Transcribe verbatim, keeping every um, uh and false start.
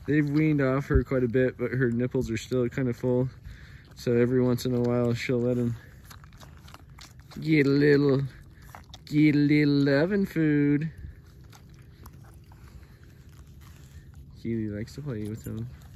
they've weaned off her quite a bit, but her nipples are still kind of full. So every once in a while, she'll let him get a little, get a little loving food. Keely likes to play with him.